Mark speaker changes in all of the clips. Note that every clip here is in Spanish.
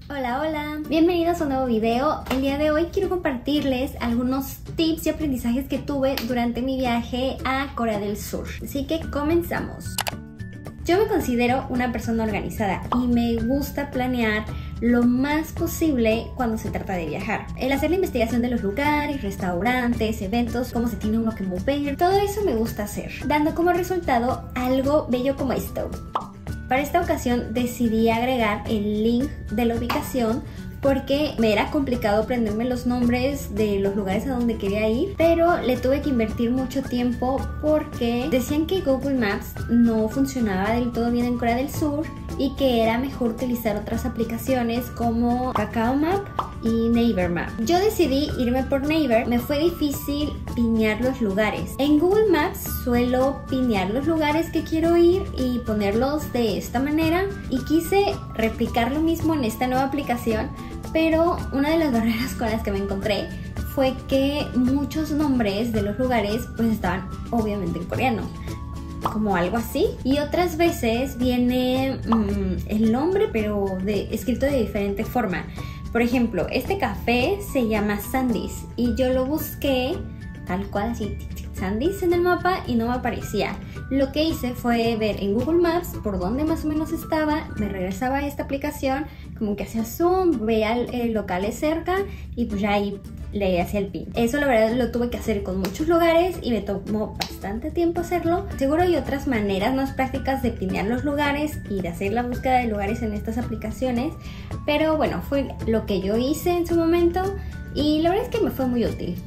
Speaker 1: Hola, hola, bienvenidos a un nuevo video. El día de hoy quiero compartirles algunos tips y aprendizajes que tuve durante mi viaje a Corea del Sur. Así que comenzamos. Yo me considero una persona organizada y me gusta planear lo más posible cuando se trata de viajar. El hacer la investigación de los lugares, restaurantes, eventos, cómo se tiene uno que mover, todo eso me gusta hacer, dando como resultado algo bello como esto. Para esta ocasión decidí agregar el link de la ubicación porque me era complicado aprenderme los nombres de los lugares a donde quería ir, pero le tuve que invertir mucho tiempo porque decían que Google Maps no funcionaba del todo bien en Corea del Sur y que era mejor utilizar otras aplicaciones como Kakao Map y Naver Map. Yo decidí irme por Naver. Me fue difícil pinear los lugares. En Google Maps suelo pinear los lugares que quiero ir y ponerlos de esta manera, y quise replicar lo mismo en esta nueva aplicación, pero una de las barreras con las que me encontré fue que muchos nombres de los lugares pues estaban obviamente en coreano, como algo así, y otras veces viene el nombre pero escrito de diferente forma. Por ejemplo, este café se llama Sandy's y yo lo busqué tal cual así, Sandy's en el mapa, y no me aparecía. Lo que hice fue ver en Google Maps por dónde más o menos estaba, me regresaba a esta aplicación, como que hacía zoom, veía locales cerca y pues ya ahí le hacía el pin. Eso la verdad lo tuve que hacer con muchos lugares y me tomó bastante tiempo hacerlo. Seguro hay otras maneras más prácticas de pinear los lugares y de hacer la búsqueda de lugares en estas aplicaciones, pero bueno, fue lo que yo hice en su momento y la verdad es que me fue muy útil.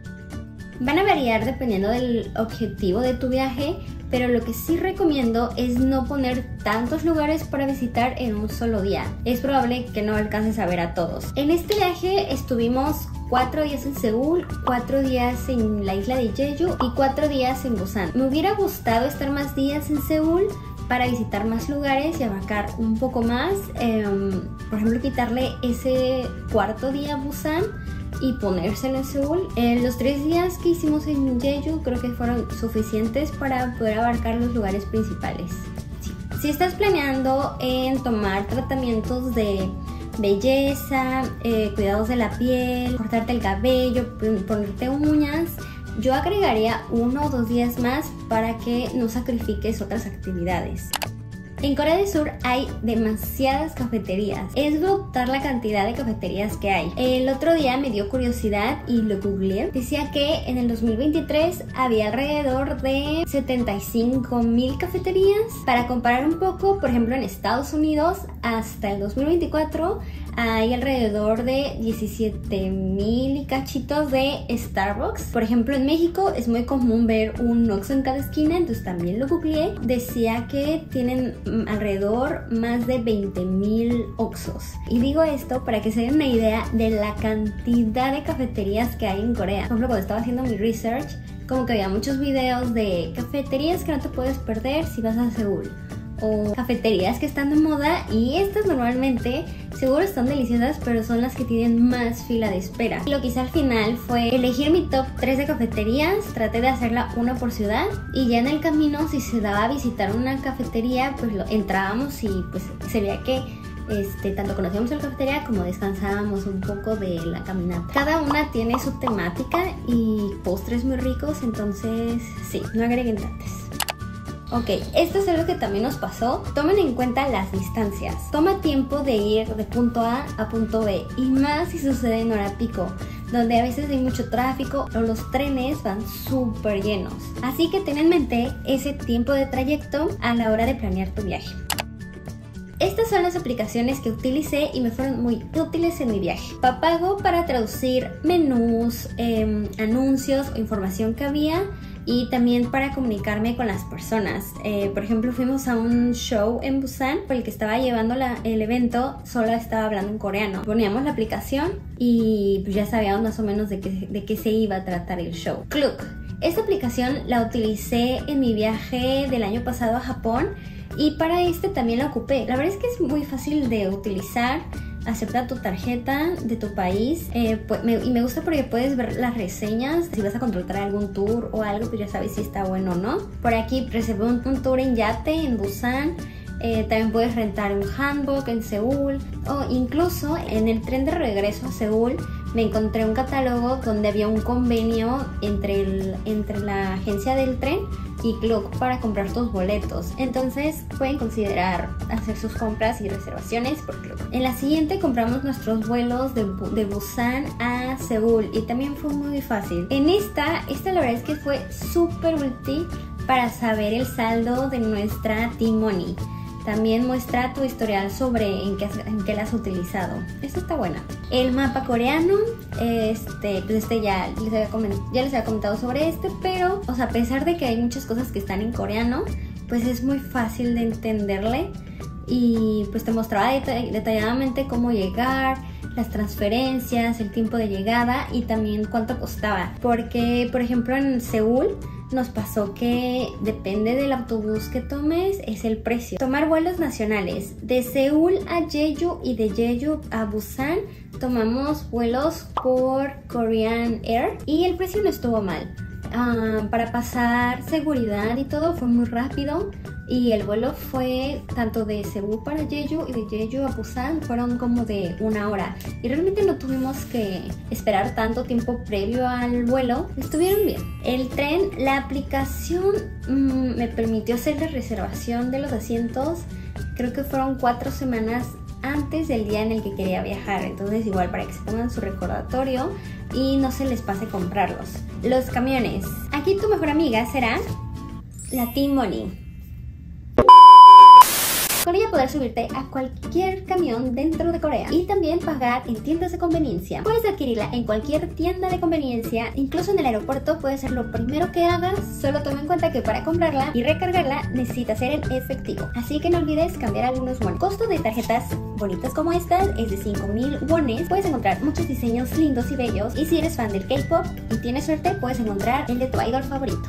Speaker 1: Van a variar dependiendo del objetivo de tu viaje, pero lo que sí recomiendo es no poner tantos lugares para visitar en un solo día. Es probable que no alcances a ver a todos. En este viaje estuvimos 4 días en Seúl, 4 días en la isla de Jeju y 4 días en Busan. Me hubiera gustado estar más días en Seúl para visitar más lugares y abarcar un poco más. Por ejemplo, quitarle ese cuarto día a Busan y ponérselo en Seúl. Los 3 días que hicimos en Jeju creo que fueron suficientes para poder abarcar los lugares principales. Sí. Si estás planeando en tomar tratamientos de belleza, cuidados de la piel, cortarte el cabello, ponerte uñas, yo agregaría 1 o 2 días más para que no sacrifiques otras actividades. En Corea del Sur hay demasiadas cafeterías. Es brutal la cantidad de cafeterías que hay. El otro día me dio curiosidad y lo googleé. Decía que en el 2023 había alrededor de 75,000 cafeterías. Para comparar un poco, por ejemplo, en Estados Unidos hasta el 2024 hay alrededor de 17,000 y cachitos de Starbucks. Por ejemplo, en México es muy común ver un Oxxo en cada esquina, entonces también lo googleé. Decía que tienen alrededor más de 20,000 Oxxos. Y digo esto para que se den una idea de la cantidad de cafeterías que hay en Corea. Por ejemplo, cuando estaba haciendo mi research, como que había muchos videos de cafeterías que no te puedes perder si vas a Seúl, o cafeterías que están de moda, y estas normalmente seguro están deliciosas, pero son las que tienen más fila de espera. Lo que hice al final fue elegir mi top 3 de cafeterías, traté de hacerla una por ciudad, y ya en el camino, si se daba a visitar una cafetería, pues entrábamos y pues se veía que tanto conocíamos la cafetería como descansábamos un poco de la caminata. Cada una tiene su temática y postres muy ricos, entonces sí, no agreguen tantas. Ok, esto es algo que también nos pasó. Tomen en cuenta las distancias. Toma tiempo de ir de punto A a punto B, y más si sucede en hora pico, donde a veces hay mucho tráfico o los trenes van súper llenos. Así que ten en mente ese tiempo de trayecto a la hora de planear tu viaje. Estas son las aplicaciones que utilicé y me fueron muy útiles en mi viaje. Papago para traducir menús, anuncios o información que había, y también para comunicarme con las personas. Por ejemplo, fuimos a un show en Busan, por el que estaba llevando el evento solo estaba hablando en coreano. Poníamos la aplicación y pues ya sabíamos más o menos de qué se iba a tratar el show. Klook. Esta aplicación la utilicé en mi viaje del año pasado a Japón, y para también la ocupé. La verdad es que es muy fácil de utilizar. Acepta tu tarjeta de tu país, y me gusta porque puedes ver las reseñas. Si vas a contratar algún tour o algo, pues ya sabes si está bueno o no. Por aquí reservé un tour en yate en Busan. También puedes rentar un hanbok en Seúl, o incluso en el tren de regreso a Seúl me encontré un catálogo donde había un convenio entre la agencia del tren y Klook para comprar tus boletos. Entonces pueden considerar hacer sus compras y reservaciones por Klook. En la siguiente compramos nuestros vuelos de Busan a Seúl y también fue muy fácil. En esta la verdad es que fue súper útil para saber el saldo de nuestra T-Money. También muestra tu historial sobre en qué la has utilizado. Esto está buena. El mapa coreano, ya les había comentado sobre pero, o sea, a pesar de que hay muchas cosas que están en coreano, pues es muy fácil de entenderle y pues te mostraba detalladamente cómo llegar, las transferencias, el tiempo de llegada y también cuánto costaba. Porque, por ejemplo, en Seúl nos pasó que depende del autobús que tomes, es el precio. Tomar vuelos nacionales. De Seúl a Jeju y de Jeju a Busan tomamos vuelos por Korean Air y el precio no estuvo mal. Para pasar seguridad y todo fue muy rápido y el vuelo fue tanto de Seúl para Jeju y de Jeju a Busan fueron como de 1 hora y realmente no tuvimos que esperar tanto tiempo previo al vuelo, estuvieron bien. El tren, la aplicación me permitió hacer la reservación de los asientos, creo que fueron 4 semanas antes del día en el que quería viajar, entonces igual para que se pongan su recordatorio y no se les pase comprarlos. Los camiones, aquí tu mejor amiga será la T-Money. Con ella poder subirte a cualquier camión dentro de Corea y también pagar en tiendas de conveniencia. Puedes adquirirla en cualquier tienda de conveniencia, incluso en el aeropuerto puede ser lo primero que hagas. Solo toma en cuenta que para comprarla y recargarla necesitas ser en efectivo, así que no olvides cambiar algunos wones. Costo de tarjetas bonitas como estas es de 5,000 wones. Puedes encontrar muchos diseños lindos y bellos y si eres fan del K-pop y tienes suerte puedes encontrar el de tu idol favorito.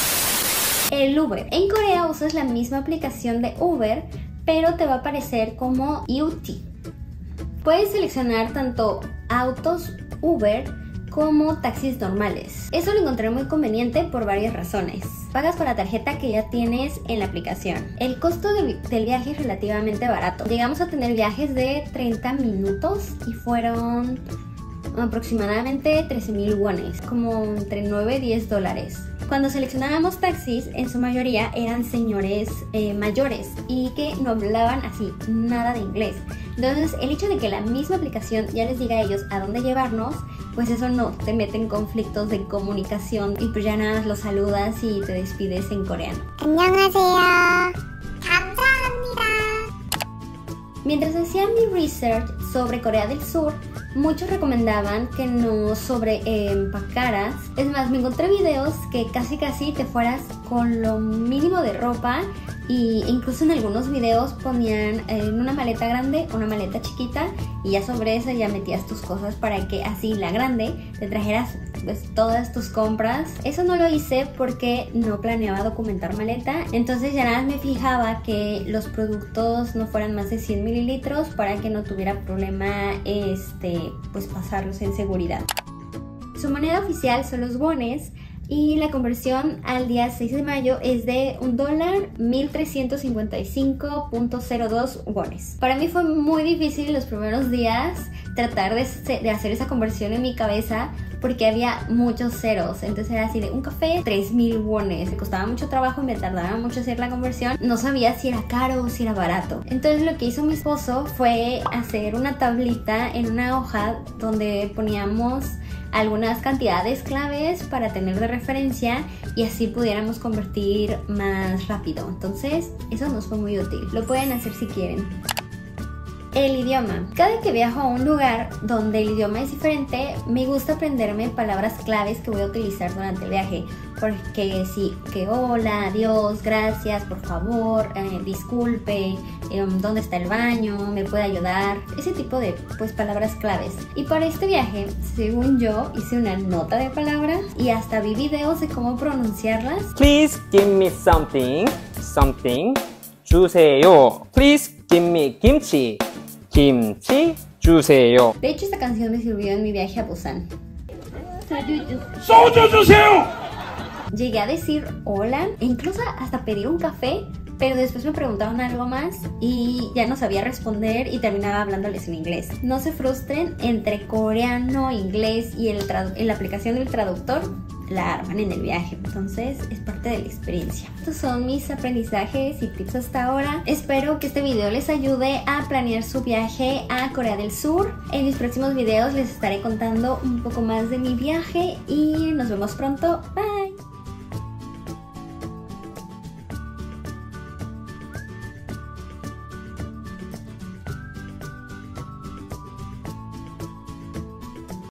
Speaker 1: El Uber. En Corea usas la misma aplicación de Uber, pero te va a aparecer como UT. Puedes seleccionar tanto autos Uber como taxis normales. Eso lo encontré muy conveniente por varias razones. Pagas con la tarjeta que ya tienes en la aplicación. El costo del viaje es relativamente barato. Llegamos a tener viajes de 30 minutos y fueron aproximadamente 13,000 wones, como entre 9 y 10 dólares. Cuando seleccionábamos taxis, en su mayoría eran señores mayores y que no hablaban así nada de inglés. Entonces el hecho de que la misma aplicación ya les diga a ellos a dónde llevarnos, pues eso no te mete en conflictos de comunicación y pues ya nada más los saludas y te despides en coreano.
Speaker 2: 안녕하세요. 감사합니다.
Speaker 1: Mientras hacía mi research sobre Corea del Sur, muchos recomendaban que no empacaras. Es más, me encontré videos que casi te fueras con lo mínimo de ropa y incluso en algunos videos ponían en una maleta grande, una maleta chiquita y ya sobre esa ya metías tus cosas para que así la grande te trajeras pues todas tus compras. Eso no lo hice porque no planeaba documentar maleta, entonces ya nada más me fijaba que los productos no fueran más de 100 mililitros para que no tuviera problema pues pasarlos en seguridad. Su moneda oficial son los wones y la conversión al día 6 de mayo es de $1, 1,355.02 wones. Para mí fue muy difícil los primeros días tratar de hacer esa conversión en mi cabeza porque había muchos ceros, entonces era así de un café 3,000 wones, me costaba mucho trabajo y me tardaba mucho hacer la conversión, no sabía si era caro o si era barato. Entonces lo que hizo mi esposo fue hacer una tablita en una hoja donde poníamos algunas cantidades claves para tener de referencia y así pudiéramos convertir más rápido. Entonces eso nos fue muy útil, lo pueden hacer si quieren. El idioma. Cada que viajo a un lugar donde el idioma es diferente, me gusta aprenderme palabras claves que voy a utilizar durante el viaje. Porque sí, que hola, adiós, gracias, por favor, disculpe, dónde está el baño, me puede ayudar, ese tipo de palabras claves. Y para este viaje, según yo, hice una nota de palabras y hasta vi videos de cómo pronunciarlas.
Speaker 3: Please give me something 주세요. Please give me kimchi. 김치 주세요.
Speaker 1: De hecho, esta canción me sirvió en mi viaje a Busan.
Speaker 3: 소주 주세요.
Speaker 1: Llegué a decir hola e incluso hasta pedir un café, pero después me preguntaban algo más y ya no sabía responder y terminaba hablándoles en inglés. No se frustren, entre coreano, inglés y la aplicación del traductor la arman en el viaje, entonces es parte de la experiencia. Estos son mis aprendizajes y tips hasta ahora. Espero que este video les ayude a planear su viaje a Corea del Sur. En mis próximos videos les estaré contando un poco más de mi viaje y nos vemos pronto. Bye.